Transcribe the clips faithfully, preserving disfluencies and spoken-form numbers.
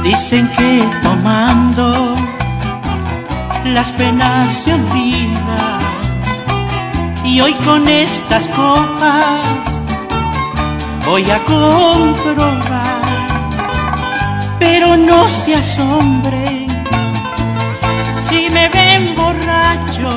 Dicen que tomando las penas se olvidan, y hoy con estas copas voy a comprobar. Pero no se asombren si me ven borracho,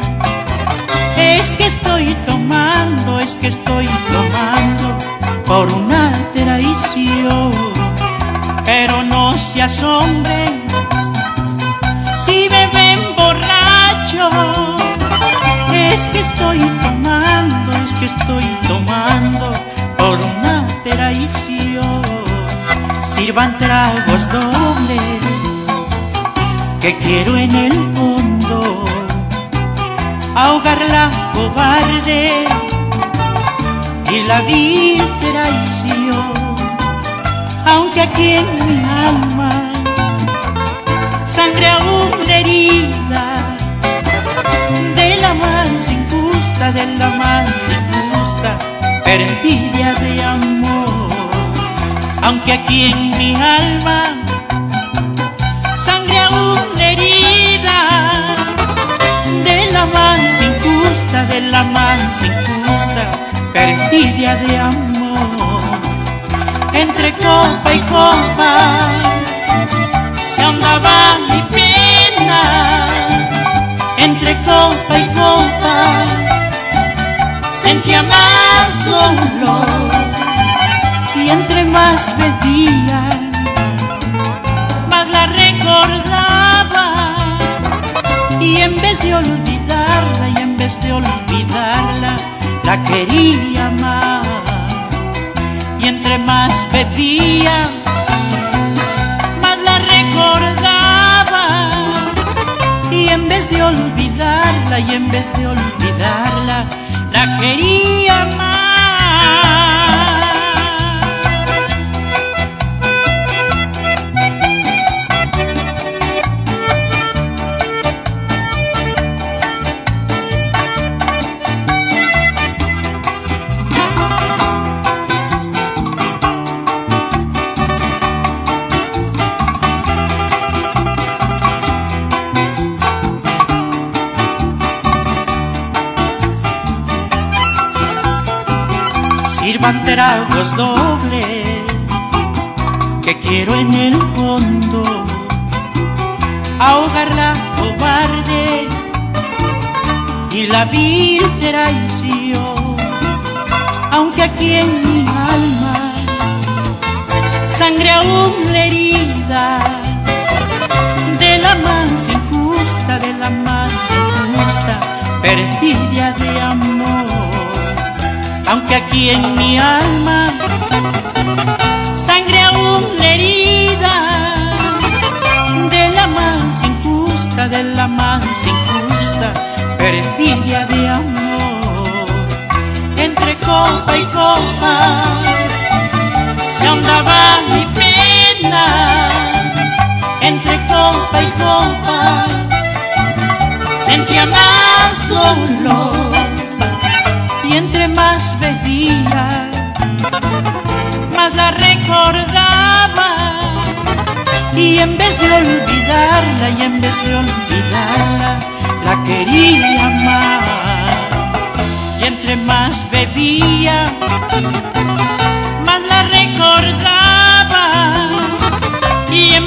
es que estoy tomando, es que estoy tomando por una traición. Pero no se asombren si me ven borracho, es que estoy tomando, es que estoy tomando por una traición. Sirvan tragos dobles, que quiero en el fondo ahogar la cobarde y la vil traición. Aunque aquí en mi alma sangre aún la herida de la más injusta, de la más injusta perfidia de amor. Aunque aquí en mi alma sangre aún la herida de la más injusta, de la más injusta perfidia de amor. Entre copa y copa se ahondaba mi pena, entre copa y copa sentía más dolor, y entre más bebía más la recordaba, y en vez de olvidarla, y en vez de olvidarla la quería más. Y entre más bebía más la recordaba, y en vez de olvidarla, y en vez de olvidarla la quería más. Sirvan tragos dobles, que quiero en el fondo ahogar la cobarde y la vil traición. Aunque aquí en mi alma sangre aún la herida de la más injusta, de la más injusta perfidia de amor. Aunque aquí en mi alma sangre aún la herida de la más injusta, de la más injusta perfidia de amor. Entre copa y copa se ahondaba mi pena, entre copa y copa sentía más dolor, y entre más bebía más la recordaba, y en vez de olvidarla, y en vez de olvidarla la quería más. Y entre más bebía más la recordaba, y en